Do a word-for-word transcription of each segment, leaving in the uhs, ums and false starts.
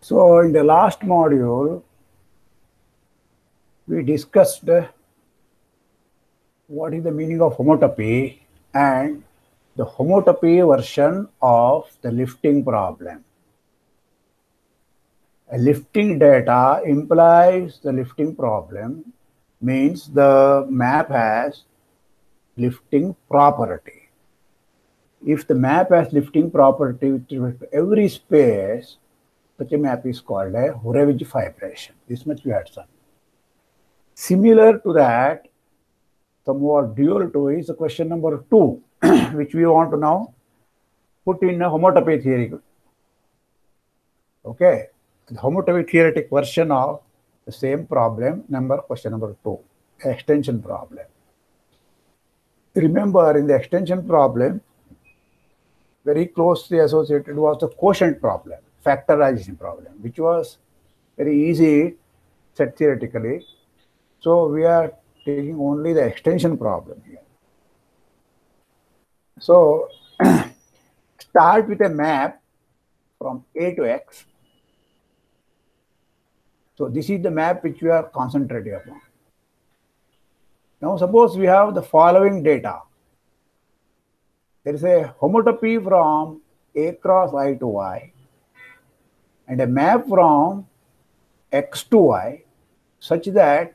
So in the last module, we discussed what is the meaning of homotopy and the homotopy version of the lifting problem. A lifting data implies the lifting problem means the map has lifting property. If the map has lifting property with respect to every space, such a map is called a Hurewicz fibration. This much we had done. Similar to that, somewhat dual to is the question number two, which we want to now put in a homotopy theory. Okay, the homotopy theoretic version of the same problem, number question number two, extension problem. Remember, in the extension problem, very closely associated was the quotient problem, factorization problem, which was very easy set theoretically. So we are taking only the extension problem here. So start with a map from A to X. So this is the map which we are concentrating upon. Now suppose we have the following data. There is a homotopy from A cross I to Y and a map from X to Y such that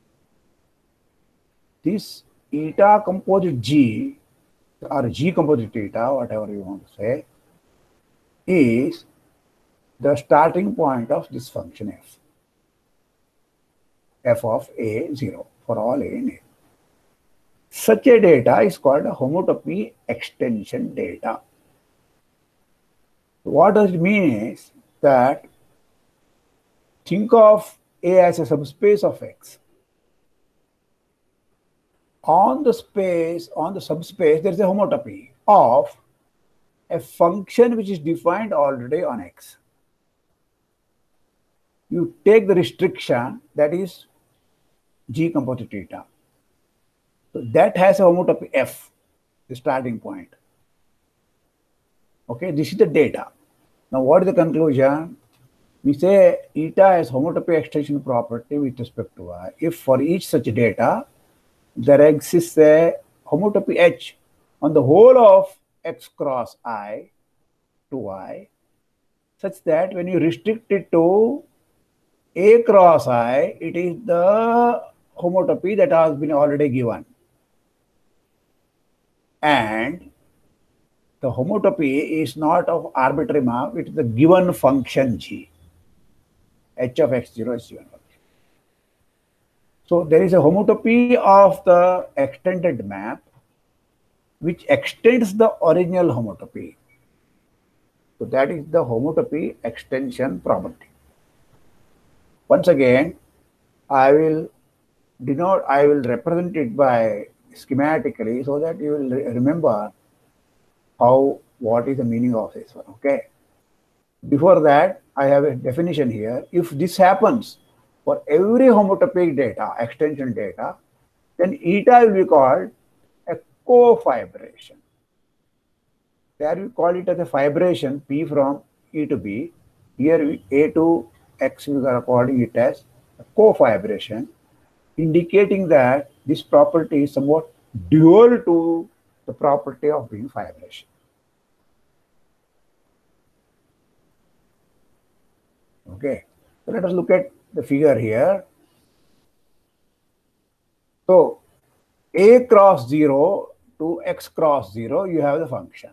this eta composite G or G composite eta, whatever you want to say, is the starting point of this function f, f of A zero for all A in A. Such a data is called a homotopy extension data. What does it mean is that think of A as a subspace of X. On the space, on the subspace, there is a homotopy of a function which is defined already on X. You take the restriction, that is G composite eta. So that has a homotopy F, the starting point. Okay, this is the data. Now what is the conclusion? We say eta has homotopy extension property with respect to Y. If for each such data, there exists a homotopy H on the whole of X cross I to Y, such that when you restrict it to A cross I, it is the homotopy that has been already given. And the homotopy is not of arbitrary map, it is the given function G. H of X zero is given. So there is a homotopy of the extended map which extends the original homotopy. So that is the homotopy extension property. Once again, I will denote, I will represent it by schematically so that you will re remember how, what is the meaning of this one, okay? Before that, I have a definition here. If this happens for every homotopic data, extension data, then eta will be called a co-fibration. There we call it as a fibration, P from E to B. Here we, A to X, we are calling it as a co-fibration, indicating that this property is somewhat dual to the property of being fibration. Okay, so let us look at the figure here. So A cross zero to X cross zero, you have the function.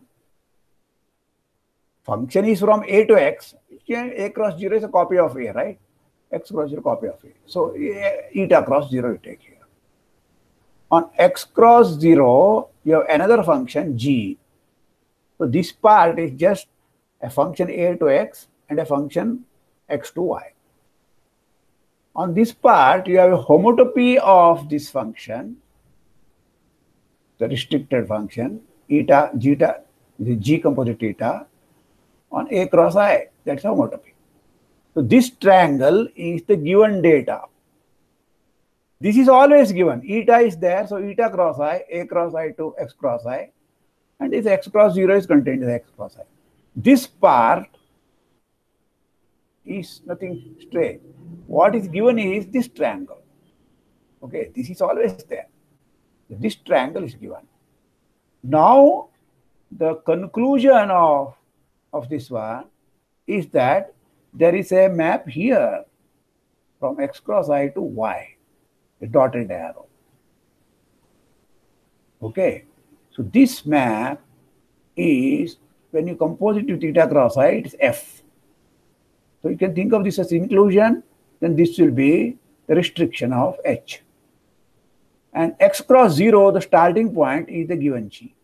Function is from A to X. A cross zero is a copy of A, right? X cross zero copy of A. So eta cross zero you take here. On X cross zero, you have another function G. So this part is just a function A to X and a function X to Y. On this part, you have a homotopy of this function, the restricted function, eta, zeta, the G composite eta, on A cross I, that's homotopy. So this triangle is the given data. This is always given. Eta is there, so eta cross I, A cross I to X cross I, and this X cross zero is contained in the X cross I. This part is nothing strange. What is given is this triangle. Okay, this is always there. This triangle is given. Now, the conclusion of, of this one is that there is a map here from x cross I to y, a dotted arrow. Okay, so this map is, when you compose it to theta cross I, it is f. So you can think of this as inclusion, then this will be the restriction of h. And x cross zero, the starting point, is the given g.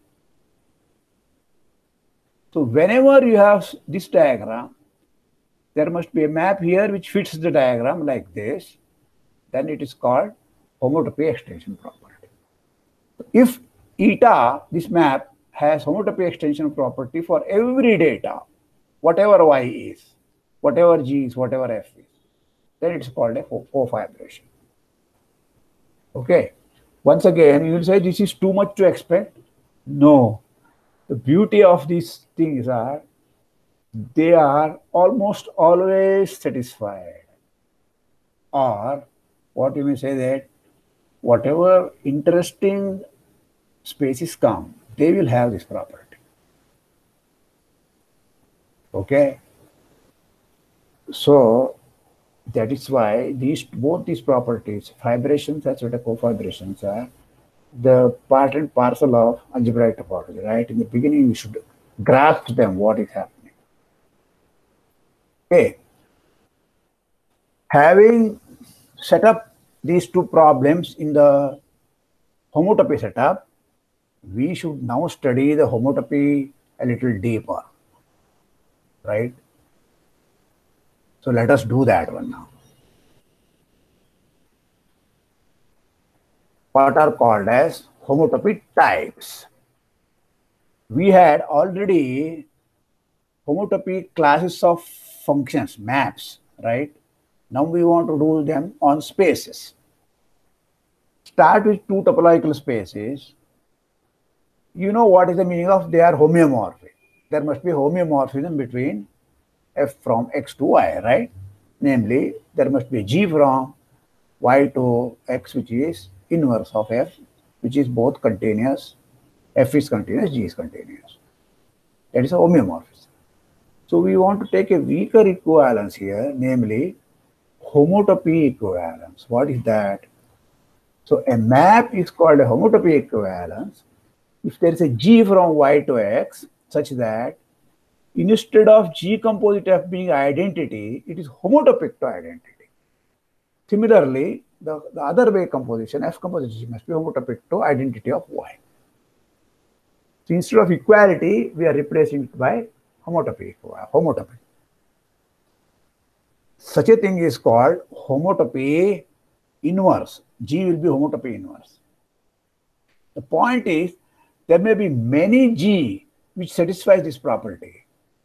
So whenever you have this diagram, there must be a map here which fits the diagram like this. Then it is called homotopy extension property. If eta, this map, has homotopy extension property for every data, whatever y is, whatever g is, whatever f is, then it's called a cofibration. Okay. Once again, you will say this is too much to expect. No. The beauty of these things are they are almost always satisfied. Or what you may say that whatever interesting spaces come, they will have this property. Okay. So that is why these both these properties, fibrations as well as cofibrations, are the part and parcel of algebraic topology, right? In the beginning, we should grasp them, what is happening. Okay. Having set up these two problems in the homotopy setup, we should now study the homotopy a little deeper, right? So let us do that one now. What are called as homotopy types. We had already homotopy classes of functions, maps, right? Now we want to do them on spaces. Start with two topological spaces. You know what is the meaning of they are homeomorphic. There must be homeomorphism between f from x to y, right? Namely, there must be g from y to x, which is inverse of f, which is both continuous. F is continuous, g is continuous. That is a homeomorphism. So we want to take a weaker equivalence here, namely homotopy equivalence. What is that? So a map is called a homotopy equivalence if there is a g from y to x such that instead of g composite f being identity, it is homotopic to identity. Similarly, the, the other way composition, f composite g, must be homotopic to identity of y. So instead of equality, we are replacing it by homotopy. homotopy. Such a thing is called homotopy inverse. G will be homotopy inverse. The point is, there may be many g which satisfies this property.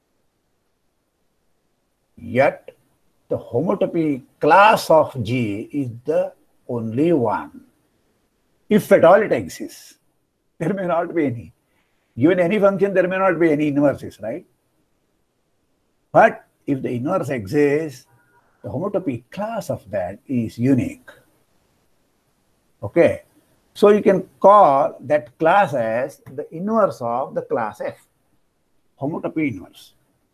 Yet, the homotopy class of G is the only one. If at all it exists, there may not be any. Given any function, there may not be any inverses, right? But if the inverse exists, the homotopy class of that is unique. Okay. So you can call that class as the inverse of the class F, homotopy inverse.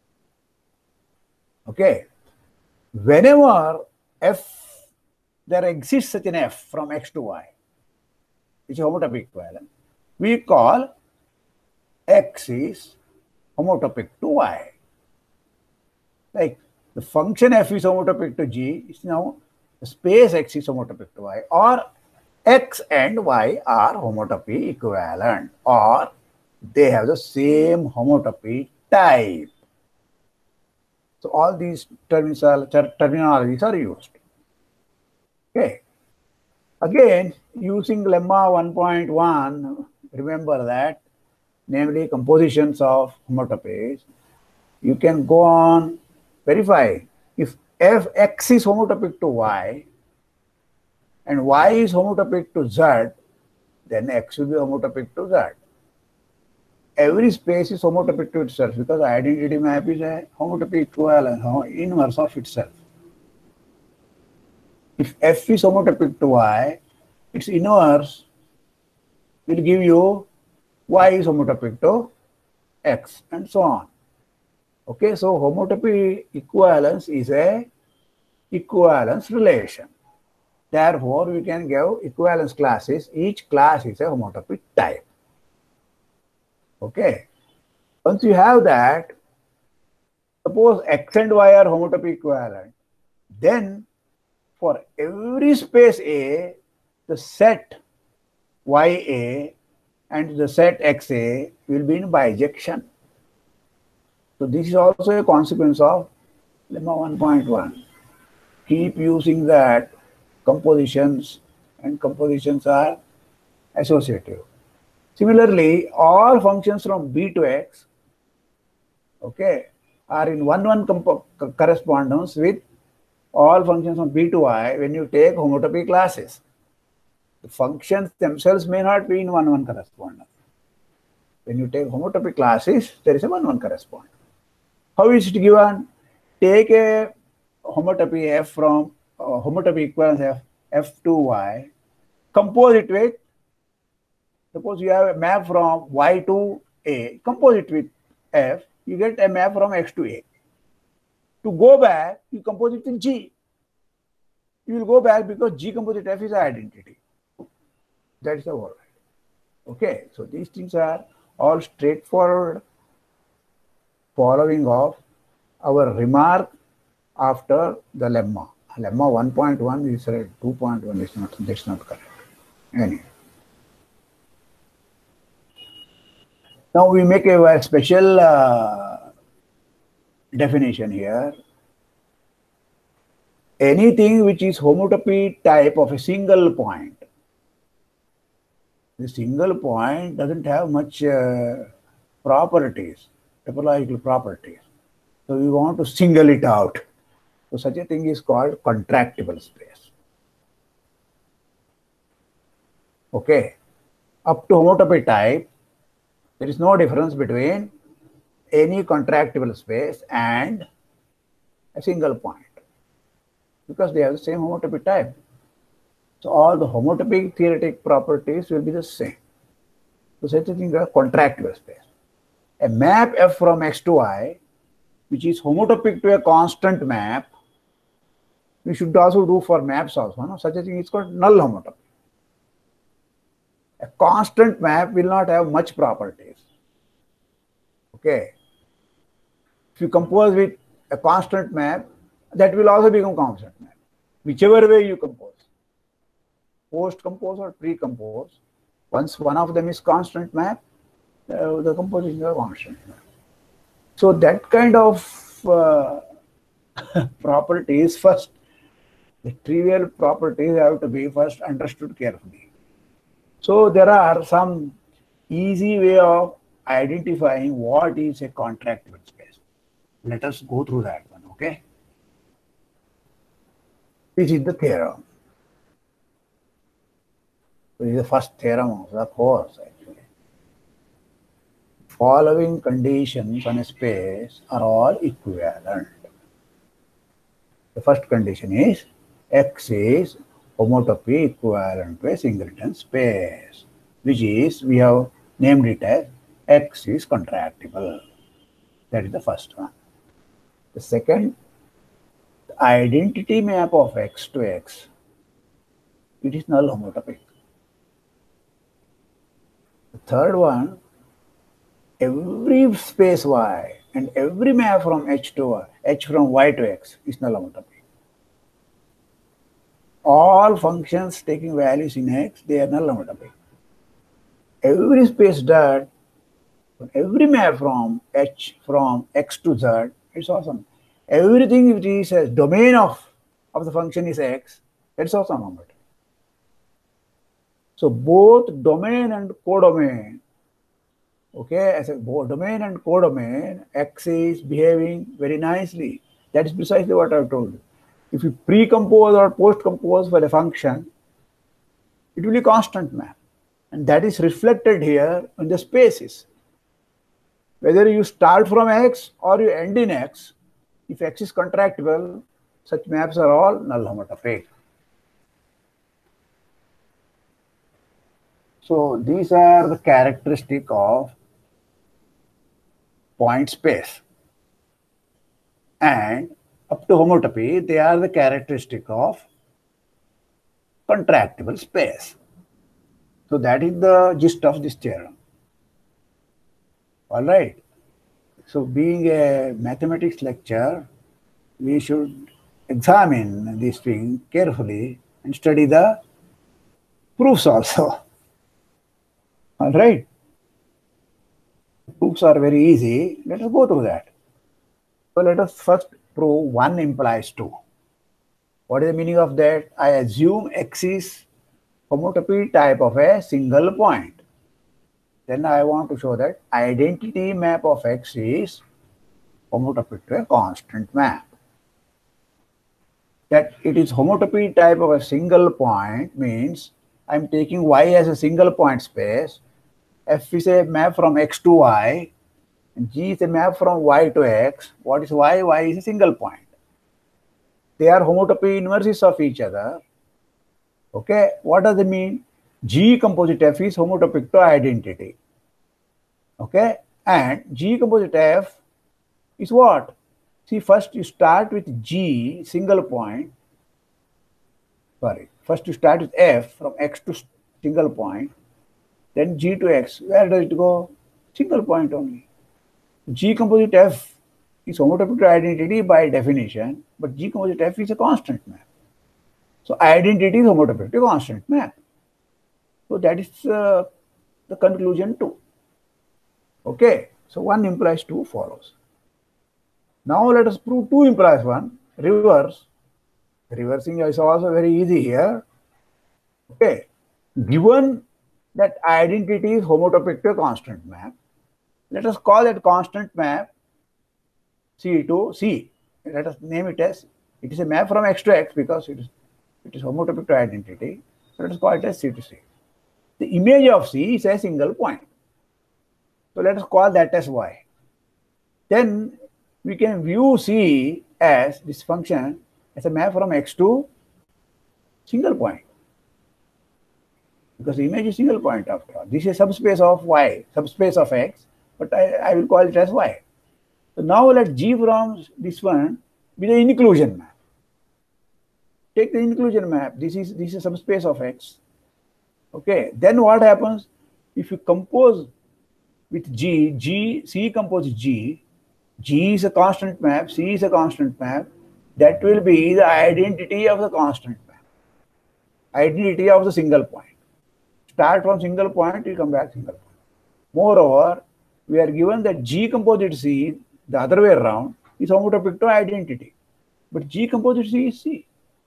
Okay. Whenever f, there exists such an f from x to y, which is homotopy equivalent, we call x is homotopic to y. Like the function f is homotopic to g, is now the space x is homotopic to y, or x and y are homotopy equivalent, or they have the same homotopy type. So all these terms are, ter terminologies are used. Okay. Again, using lemma one point one, remember that, namely compositions of homotopies, you can go on verify if f x is homotopic to y and y is homotopic to z, then x will be homotopic to z. every space is homotopic to itself because identity map is a homotopic equivalent, inverse of itself. If F is homotopic to Y, its inverse will give you Y is homotopic to X and so on. Okay, so homotopy equivalence is a equivalence relation. Therefore, we can give equivalence classes. Each class is a homotopy type. Okay. Once you have that, suppose X and Y are homotopy equivalent, then for every space A, the set Y A and the set X A will be in bijection. So this is also a consequence of lemma one point one. Keep using that compositions, and compositions are associative. Similarly, all functions from B to X, okay, are in one one correspondence with all functions from B to Y when you take homotopy classes. The functions themselves may not be in one one correspondence. When you take homotopy classes, there is a one one correspondence. How is it given? Take a homotopy F from uh, homotopy equivalence F, F to Y, compose it with, suppose you have a map from Y to A, compose it with F, you get a map from X to A. To go back, you compose it with G. You will go back because G composite F is an identity. That is the word. Okay, so these things are all straightforward following of our remark after the lemma. Lemma one point one is right, two point one is not, that's not correct. Anyway. Now we make a, a special uh, definition here. Anything which is homotopy type of a single point. The single point doesn't have much uh, properties, topological properties. So we want to single it out. So such a thing is called contractible space. Okay. Up to homotopy type, there is no difference between any contractible space and a single point because they have the same homotopy type. So all the homotopy theoretic properties will be the same. So such a thing is a contractible space. A map F from X to Y, which is homotopic to a constant map, we should also do for maps also. No? Such a thing is called null homotopy. A constant map will not have much properties. Okay. If you compose with a constant map, that will also become constant map. Whichever way you compose, post-compose or pre-compose, once one of them is constant map, uh, the composition is a constant map. So that kind of uh, properties first, the trivial properties have to be first understood carefully. So there are some easy way of identifying what is a contractible space. Let us go through that one, okay? This is the theorem. This is the first theorem of the course actually. Following conditions on a space are all equivalent. The first condition is X is homotopy equivalent to a singleton space, which is, we have named it as X is contractible. That is the first one. The second, the identity map of X to X, it is null homotopic. The third one, every space Y and every map from H to Y, H from Y to X is null homotopy. All functions taking values in X, they are null homotopy. Every space dot, every map from H from X to Z, it's awesome. Everything which is a domain of, of the function is X, that's also homotopy. So both domain and codomain, okay, as a both domain and codomain, X is behaving very nicely. That is precisely what I've told you. If you pre-compose or post-compose for a function, it will be constant map. And that is reflected here in the spaces. Whether you start from X or you end in X, if X is contractible, such maps are all null homotopic. So these are the characteristic of point space. And up to homotopy, they are the characteristic of contractible space. So that is the gist of this theorem. All right. So being a mathematics lecture, we should examine this thing carefully and study the proofs also. All right. Proofs are very easy. Let us go through that. So let us first prove one implies two. What is the meaning of that? I assume X is homotopy type of a single point. Then I want to show that identity map of X is homotopy to a constant map. That it is homotopy type of a single point means I am taking Y as a single point space. F is a map from X to Y, and G is a map from Y to X. What is Y? Y is a single point. They are homotopy inverses of each other. Okay, what does it mean? G composite F is homotopic to identity. Okay, and G composite F is what? See, first you start with G, single point. Sorry, first you start with F from X to single point, then G to X. Where does it go? Single point only. G composite F is homotopic to identity by definition, but G composite F is a constant map. So identity is homotopic to a constant map. So that is uh, the conclusion two. Okay, so one implies two follows. Now let us prove two implies one. Reverse. Reversing is also very easy here. Okay, given that identity is homotopic to a constant map, let us call that constant map C to C. Let us name it as, it is a map from X to X because it is, it is homotopic to identity. So let us call it as C to C. The image of C is a single point. So let us call that as Y. Then we can view C as this function as a map from X to single point. Because the image is single point after all. This is subspace of Y, subspace of X, but I, I will call it as Y. So now let G from this one be the inclusion map. Take the inclusion map. This is this is a subspace of X. Okay. Then what happens if you compose with G? G C composes G. G is a constant map. C is a constant map. That will be the identity of the constant map. Identity of the single point. Start from single point, you come back single point. Moreover, we are given that G composite C, the other way around, is homotopic to identity. But G composite C is C.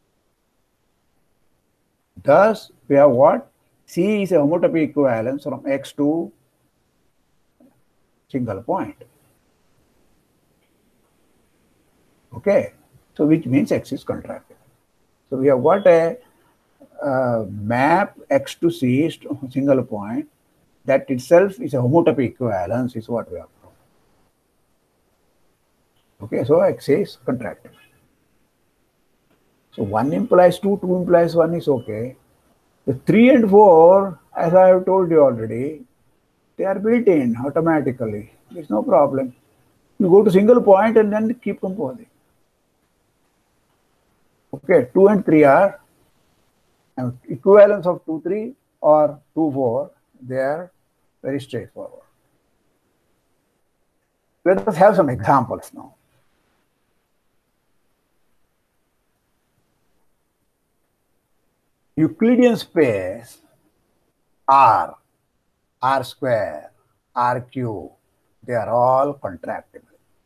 Thus, we have what? C is a homotopy equivalence from X to single point. Okay. So, which means X is contractible. So, we have got a uh, map X to C is to single point. That itself is a homotopy equivalence is what we have proved. Okay, so X is contractible. So one implies two, two implies one is okay. The three and four, as I have told you already, they are built in automatically. There is no problem. You go to single point and then keep composing. Okay, two and three are equivalence of two, three or two, four. They are very straightforward. Let us have some examples now. Euclidean space R, R square, R cube, they are all contractible.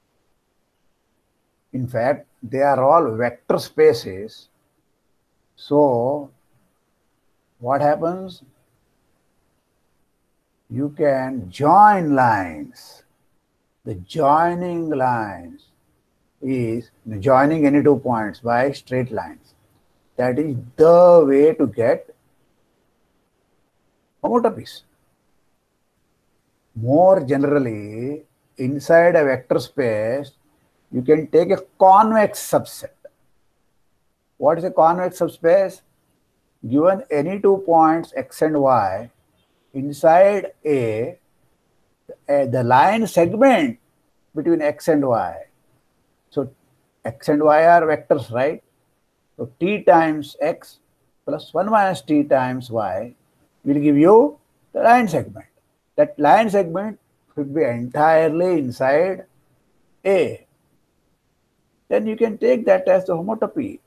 In fact, they are all vector spaces. So, what happens? You can join lines. The joining lines is joining any two points by straight lines. That is the way to get homotopies. More generally, inside a vector space, you can take a convex subset. What is a convex subspace? Given any two points x and y, inside A, uh, the line segment between x and y. So x and y are vectors, right? So t times x plus one minus t times y will give you the line segment. That line segment should be entirely inside A. Then you can take that as the homotopy.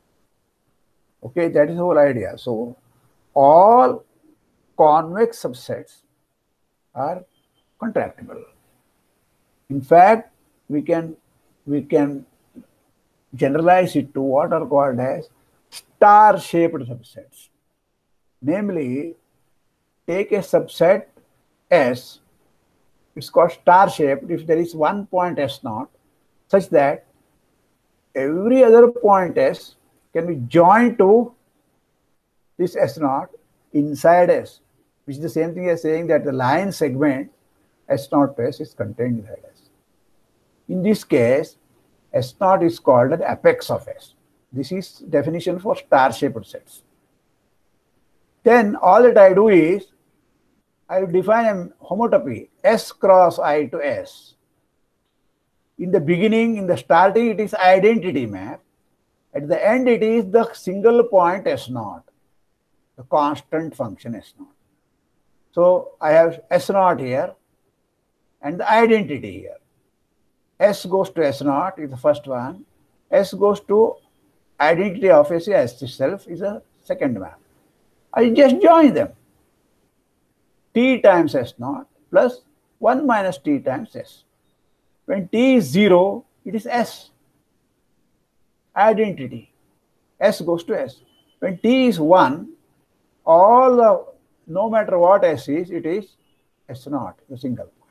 Okay, that is the whole idea. So all convex subsets are contractible. In fact, we can we can generalize it to what are called as star-shaped subsets. Namely, take a subset S, it's called star-shaped if there is one point S naught, such that every other point S can be joined to this S naught inside S, which is the same thing as saying that the line segment S naught to S is contained inside S. In this case, S naught is called the apex of S. This is definition for star-shaped sets. Then all that I do is I will define a homotopy S cross I to S. In the beginning, in the starting, it is identity map. At the end, it is the single point S naught, the constant function S naught. So I have S naught here and the identity here. S goes to S naught is the first one. S goes to identity of S, S itself is a second map. I just join them. T times S naught plus one minus T times S. When T is zero, it is S. Identity. S goes to S. When T is one, all the, no matter what S is, it is S naught, the single point.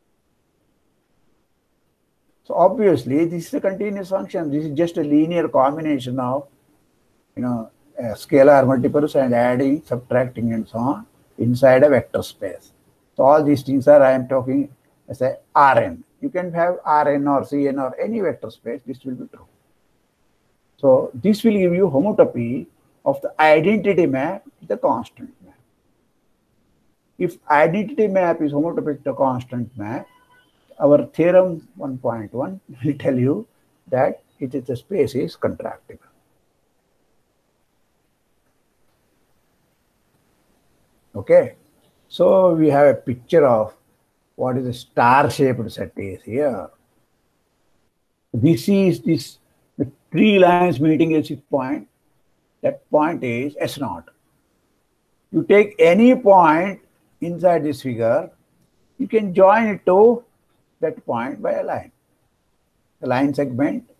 So obviously, this is a continuous function. This is just a linear combination of, you know, scalar multiples and adding, subtracting, and so on inside a vector space. So all these things are, I am talking as a Rn. You can have Rn or Cn or any vector space, this will be true. So this will give you homotopy of the identity map with the constant map. If identity map is homotopy to constant map, our theorem one point one will tell you that it is the space is contractible. Okay, so we have a picture of what is a star-shaped set is here. This is this the three lines meeting at this point. That point is S naught. You take any point inside this figure, you can join it to that point by a line. The line segment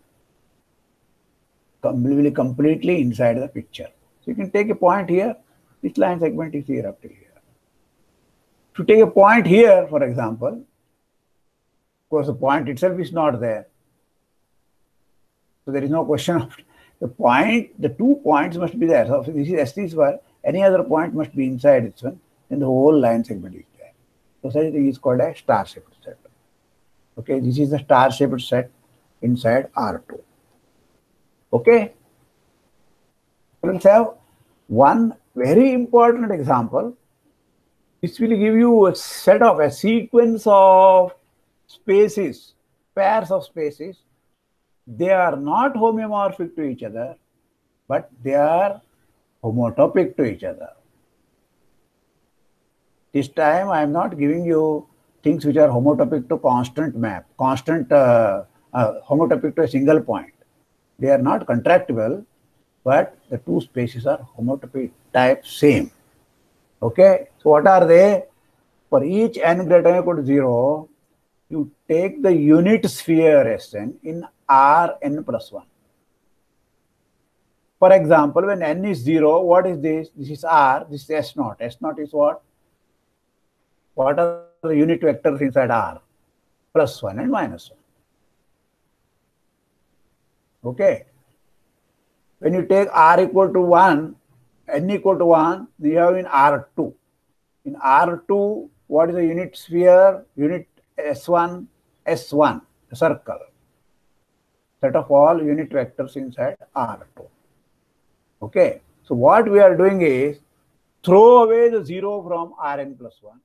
will be completely inside the picture. So you can take a point here. This line segment is here up to here. To take a point here, for example, of course, the point itself is not there. So there is no question of the point, the two points must be there. So if this is S T square, any other point must be inside this one, then the whole line segment is there. So such a thing is called a star-shaped set. Okay, this is the star-shaped set inside R two. Okay. Let's have one very important example. This will give you a set of a sequence of spaces, pairs of spaces. They are not homeomorphic to each other, but they are homotopic to each other. This time I am not giving you things which are homotopic to constant map, constant uh, uh, homotopic to a single point. They are not contractible, but the two spaces are homotopy type same. Okay, so what are they? For each n greater than or equal to zero, you take the unit sphere Sn in Rn plus one. For example, when n is zero, what is this? This is R, this is S naught. S naught is what? What are the unit vectors inside R? Plus one and minus one. Okay. When you take R equal to one, n equal to one, you have in R two. In R two, what is the unit sphere? Unit S one, S one, the circle, set of all unit vectors inside R two. Okay, so what we are doing is throw away the zero from Rn plus one.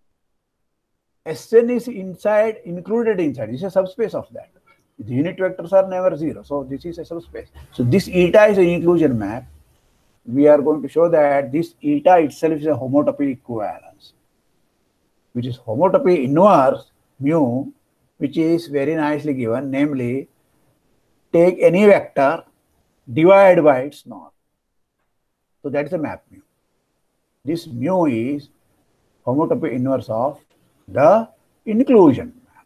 Sn is inside, included inside. This is a subspace of that. The unit vectors are never zero, so this is a subspace. So this eta is an inclusion map. We are going to show that this eta itself is a homotopy equivalence, which is homotopy inverse mu, which is very nicely given, namely take any vector, divide by its norm. So that is the map mu. This mu is homotopy inverse of the inclusion map.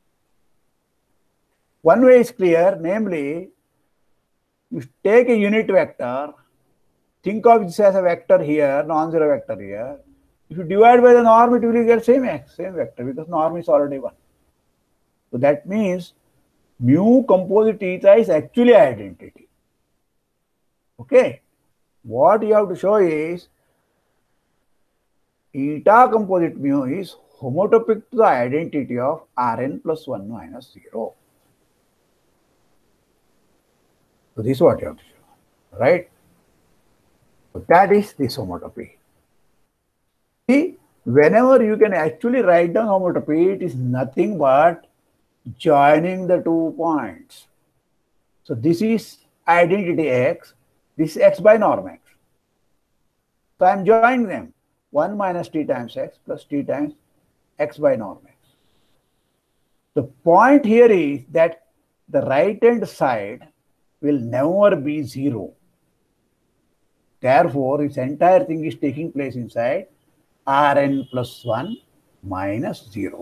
One way is clear, namely you take a unit vector, think of this as a vector here, non-zero vector here. If you divide by the norm, it will get same x, same vector, because norm is already one. So that means mu composite eta is actually identity. Okay. What you have to show is eta composite mu is homotopic to the identity of Rn plus one minus zero. So this is what you have to show, right? So that is this homotopy. See, whenever you can actually write down homotopy, it is nothing but joining the two points. So this is identity x, this is x by norm x. So I am joining them. one minus t times x plus t times x by norm x. The point here is that the right hand side will never be zero. Therefore, this entire thing is taking place inside Rn plus one minus zero.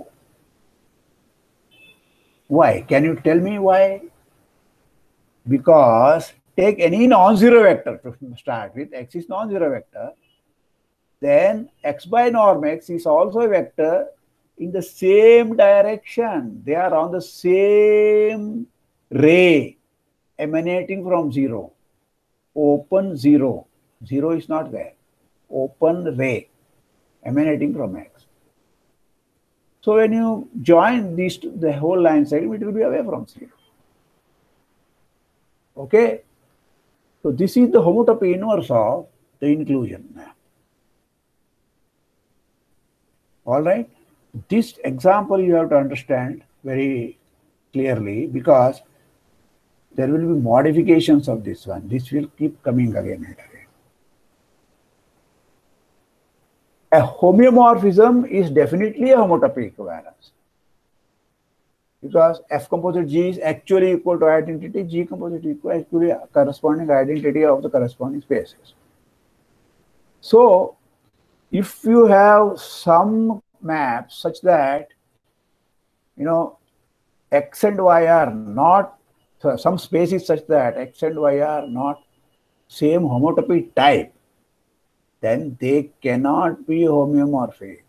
Why? Can you tell me why? Because take any non-zero vector to start with, x is non-zero vector, then x by norm x is also a vector in the same direction. They are on the same ray emanating from zero. Open zero. Zero is not there. Open ray emanating from x. So when you join these two, the whole line segment, it will be away from zero. Okay. So this is the homotopy inverse of the inclusion map. All right. This example you have to understand very clearly, because there will be modifications of this one. This will keep coming again and again. A homeomorphism is definitely a homotopy equivalence, because F composite G is actually equal to identity, G composite equal actually corresponding identity of the corresponding spaces. So if you have some maps such that, you know, x and y are not, so some spaces such that x and y are not same homotopy type, then they cannot be homeomorphic.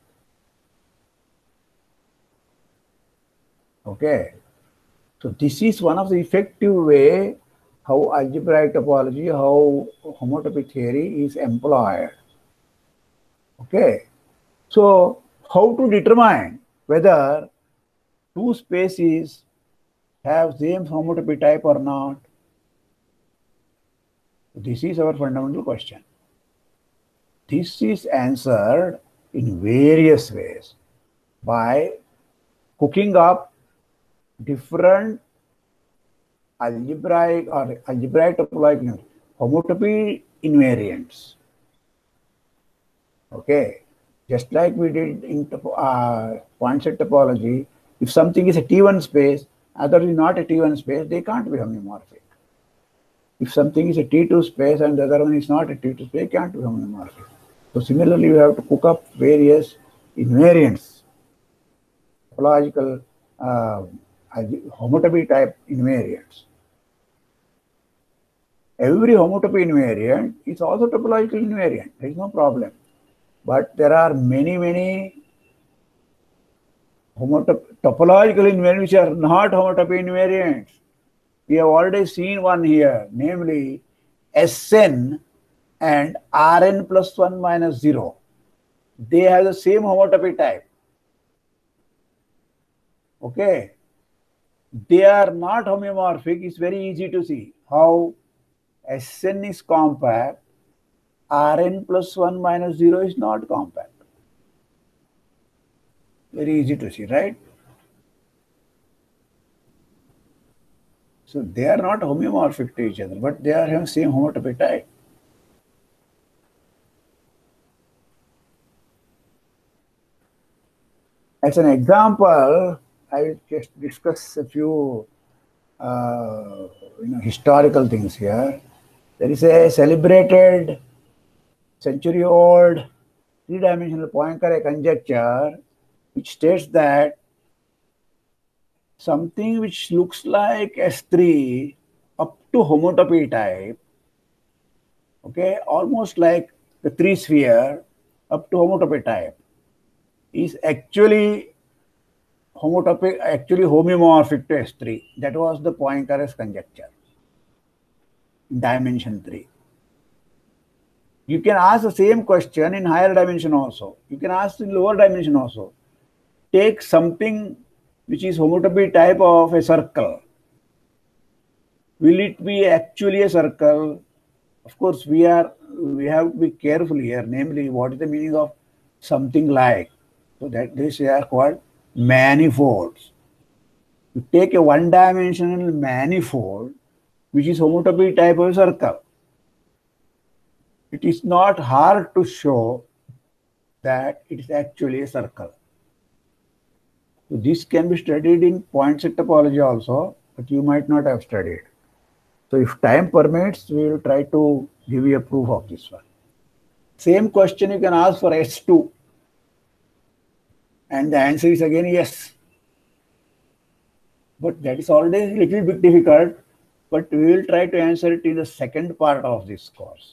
Okay. So this is one of the effective way how algebraic topology, how homotopy theory is employed. Okay. So how to determine whether two spaces have same homotopy type or not? This is our fundamental question. This is answered in various ways by cooking up different algebraic or algebraic topological homotopy invariants. Okay, just like we did in uh, point set topology, if something is a T one space, other is not a T one space, they can't be homeomorphic. If something is a T two space and the other one is not a T two space, they can't be homeomorphic. So similarly, you have to cook up various invariants, topological uh, homotopy type invariants. Every homotopy invariant is also topological invariant. There is no problem. But there are many, many homotop topological invariants which are not homotopy invariants. We have already seen one here, namely Sn and Rn plus one minus zero. They have the same homotopy type. Okay. they are not homeomorphic, it's very easy to see how Sn is compact, Rn plus one minus zero is not compact. Very easy to see, right? So they are not homeomorphic to each other, but they are having same homotopy type. As an example, I will just discuss a few uh, you know, historical things here. There is a celebrated century-old three-dimensional Poincare conjecture which states that something which looks like S three up to homotopy type, okay, almost like the three sphere up to homotopy type, is actually homotopy, actually homeomorphic to S three. That was the Poincare's conjecture. Dimension three. You can ask the same question in higher dimension also. You can ask in lower dimension also. Take something which is homotopy type of a circle. Will it be actually a circle? Of course, we are we have to be careful here. Namely, what is the meaning of something like? So that this are called manifolds. You take a one-dimensional manifold, which is homotopy type of a circle. It is not hard to show that it is actually a circle. So this can be studied in point set topology also, but you might not have studied. So if time permits, we will try to give you a proof of this one. Same question you can ask for S two. And the answer is again yes. But that is already a little bit difficult, but we will try to answer it in the second part of this course.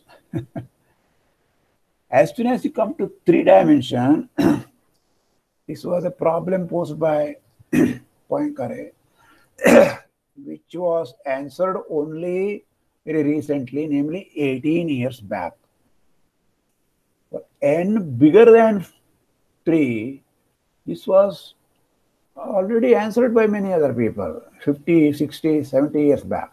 As soon as you come to three dimension, this was a problem posed by Poincare, which was answered only very recently, namely eighteen years back. For n bigger than three, this was already answered by many other people, fifty, sixty, seventy years back.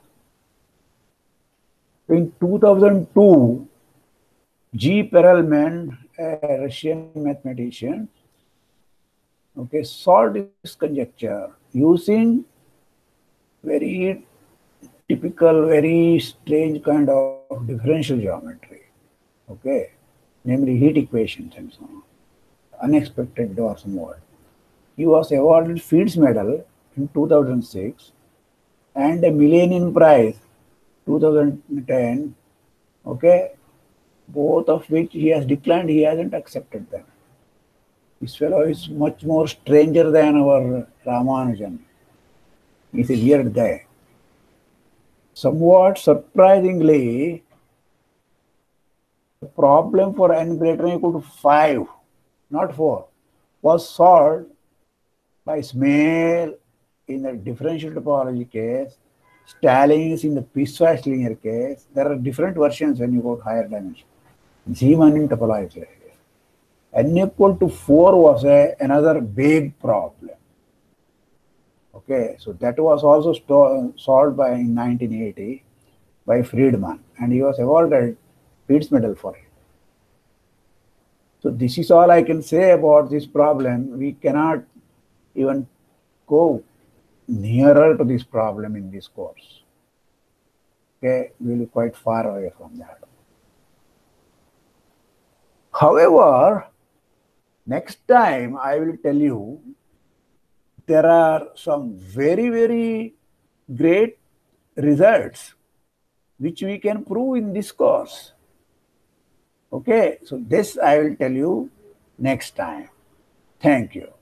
In two thousand two, G. Perelman, a Russian mathematician, okay, solved this conjecture using very typical, very strange kind of differential geometry, okay, namely heat equations and so on, unexpected Dawson mode. He was awarded Fields Medal in two thousand six and a Millennium Prize two thousand ten, okay, both of which he has declined, he hasn't accepted them. This fellow is much more stranger than our Ramanujan. He's a weird guy. Somewhat surprisingly, the problem for n greater than or equal to five, not four, was solved by Smale in the differential topology case, Stallings in the piecewise linear case. There are different versions when you go to higher dimension. Zeeman in topology. N equal to four was a, another big problem. Okay, so that was also solved by in nineteen eighty by Friedman, and he was awarded Fields Medal for it. So this is all I can say about this problem. We cannot even go nearer to this problem in this course. Okay, we will be quite far away from that. However, next time I will tell you there are some very, very great results which we can prove in this course. Okay, so this I will tell you next time. Thank you.